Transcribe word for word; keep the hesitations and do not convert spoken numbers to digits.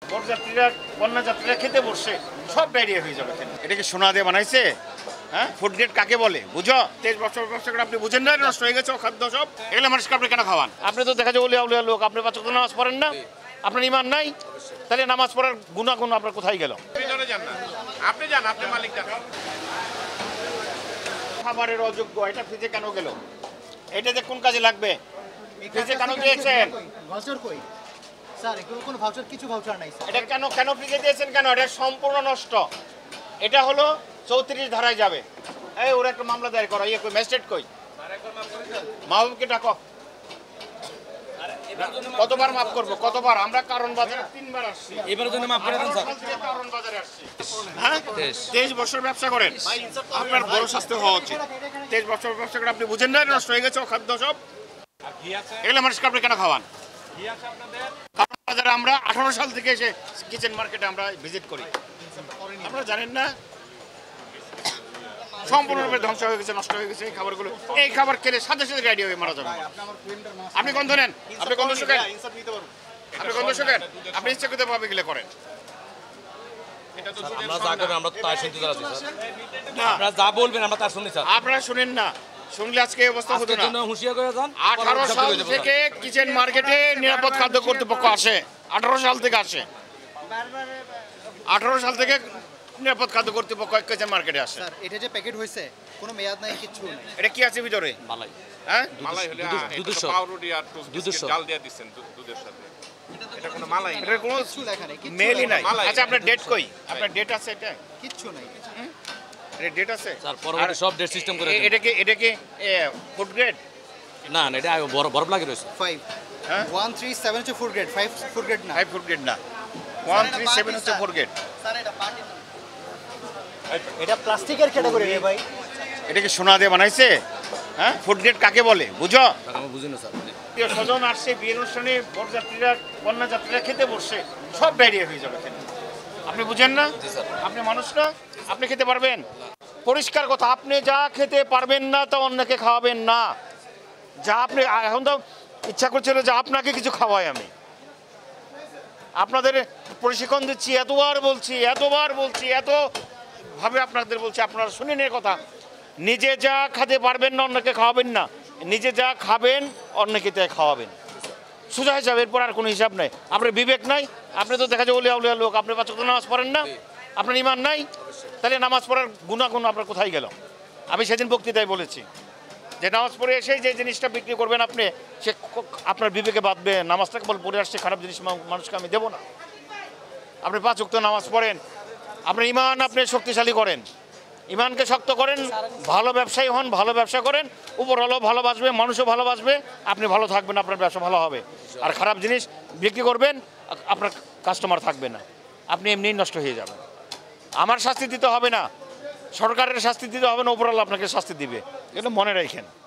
বরযাত্রীরা কন্যাযাত্রীরা খেতে বসছে, সব ডায়রিয়া হয়ে যাবে। এটা কি সোনা দিয়ে বানাইছে? হ্যাঁ, ফুড গ্রেড কাকে বলে বুঝো? তেইশ বছর ব্যবসা করে আপনি বুঝেন না, নষ্ট হয়ে গেছে খাদ্য সব। এগুলো মানুষকে আপনি কেন খাওয়ান? আপনি তো দেখা যায় উলিয়া উলিয়া লোক, আপনি পাঁচ ওয়াক্ত নামাজ পড়েন না, আপনার ইমান নাই, তাহলে নামাজ পড়ার গুণাগুণ আপনার কোথায় গেল? আপনি জান, আপনি মালিক জান। খাবারের অযোগ্য, এটা ফ্রিজে কেন গেল? এটা যে কোন কাজে লাগবে? ফ্রিজে কেন দিয়েছেন? ভাউচার কই স্যার? এগুলো কোনো ভাউচার, কিছু ভাউচার নাই স্যার। এটা কেন কেন ফ্রিজে দিয়েছেন কেন? এটা সম্পূর্ণ নষ্ট। এটা হলো চৌত্রিশ ধারায় যাবে। এই ওরা একটা মামলা দায়ের করো। ইয়ে কই ম্যাজিস্ট্রেট কই? মাহবুবকে ডাকো। কতবার মাফ করবো? কতবার? আমরা কারণ বাজারে তিনবার আসছি। এবারের জন্য মাফ করে দেন স্যার। কারণ বাজারে আসছি। হ্যাঁ, তেইশ বছর ব্যবসা করেন, আপনার বড় শাস্তি হওয়া উচিত। তেইশ বছর ব্যবসা করে আপনি বুঝেন না, নষ্ট হয়ে গেছে খাদ্য সব। এগুলো মানুষকে আপনি কেন খাওয়ান? কারণ বাজারে আমরা আঠারো সাল থেকে এসে কিচেন মার্কেটে আমরা ভিজিট করি। আপনারা জানেন না, সম্পূর্ণরূপে ধ্বংস হয়ে গেছে, নষ্ট হয়ে গেছে এই খাবারগুলো। এই খাবার খেলে সাথে সাথে রেডি হয়ে মারা যাবে। আপনি গন্ধ নেন, আপনি গন্ধ শুকেন, আপনি গন্ধ শুকেন, আপনি ইচ্ছাকৃত ভাবে গেলে করেন। আমরা যা করবেন আমরা তাই শুনতে যাচ্ছি স্যার। আপনারা যা বলবেন আমরা তা শুনি স্যার। আপনারা শুনেন না, শুনলে আজকে এই অবস্থা হতো না। হুঁশিয়ার করে যান। আঠারো সাল থেকে কিচেন মার্কেটে নিরাপদ খাদ্য কর্তৃপক্ষ আসে, আঠারো সাল থেকে আসে, আঠারো সাল থেকে নিরাপদ খাদ্য কর্তৃপক্ষ কিচেন মার্কেটে আসে। স্যার এটা যে প্যাকেট হয়েছে কোনো মেয়াদ নাই, কিছু নাই। এটা কি আছে ভিতরে? মালাই। হ্যাঁ, মালাই হলে দুধের সাথে পাউরুটি আর দুধের জাল দিয়ে দিবেন দুধের সাথে। এটা কোনো মালাই না, এটা কোনো কিছু লেখা নেই, কিছু মেলই নাই। মালাই। আচ্ছা, আপনার ডেট কই? আপনার ডেট আছে? এটা কিচ্ছু নাই। এটা ডেট আছে স্যার, পরবর্তী সব ডেট সিস্টেম করে দেন। এটা কি এটা কি ফুড গ্রেড? না না, এটা বড় বরফ লাগে রয়েছে। ফাইভ হ্যাঁ, ওয়ান থ্রি সেভেন হচ্ছে food grade, five food grade না। ফাইভ ফুড গ্রেড না, ওয়ান থ্রি সেভেন হচ্ছে ফুড গ্রেড। স্যার এটা পার্টি না, এটা প্লাস্টিকের ক্যাটাগরি রে ভাই। এটা কি সোনা দিয়ে বানাইছে? হ্যাঁ, ফুড গ্রেড কাকে বলে বুঝো? আমি বুঝি না স্যার। প্রিয় স্বজন আসছে, বিয়ের অনুষ্ঠানে বরযাত্রীরা কন্যাযাত্রীরা খেতে বসছে, সব ডায়রিয়া হয়ে যাবে। আপনি বুঝেন না? আপনি মানুষ না, আপনি খেতে পারবেন? পরিষ্কার কথা, আপনি যা খেতে পারবেন না তা অন্যকে খাওয়াবেন না। যা আপনি এখন তো ইচ্ছা করছিল যে আপনাকে কিছু খাওয়াই। আমি আপনাদের প্রশিক্ষণ দিচ্ছি, এতবার বলছি এতবার বলছি এত ভাবে আপনাদের বলছি, আপনারা শুনেন এর কথা। নিজে যা খেতে পারবেন না অন্যকে খাওয়াবেন না, নিজে যা খাবেন অন্যকে তাই খাওয়াবেন। সোজা হিসাব, এরপর আর কোনো হিসাব নাই। আপনার বিবেক নাই, আপনি তো দেখা যায় উলিয়া উলিয়া লোক, আপনি পাঁচ ওয়াক্ত নামাজ পড়েন না, আপনার ইমান নাই, তাহলে নামাজ পড়ার গুণাগুণ আপনার কোথায় গেল? আমি সেদিন বক্তৃতায় বলেছি যে নামাজ পড়ে এসে যে জিনিসটা বিক্রি করবেন আপনি, সে আপনার বিবেকে বাঁধবে। নামাজটা কেবল পড়ে আসছে, খারাপ জিনিস মানুষকে আমি দেবো না। আপনি পাঁচ ওয়াক্ত নামাজ পড়েন, আপনার ইমান আপনি শক্তিশালী করেন, ইমানকে শক্ত করেন, ভালো ব্যবসায়ী হন, ভালো ব্যবসা করেন, উপরওয়ালাও ভালোবাসবে, মানুষও ভালোবাসবে, আপনি ভালো থাকবেন, আপনার ব্যবসা ভালো হবে। আর খারাপ জিনিস বিক্রি করবেন, আপনার কাস্টমার থাকবে না, আপনি এমনিই নষ্ট হয়ে যাবেন। আমার শাস্তি দিতে হবে না, সরকারের শাস্তি দিতে হবে না, উপরওয়ালা আপনাকে শাস্তি দিবে, এটা মনে রাখেন।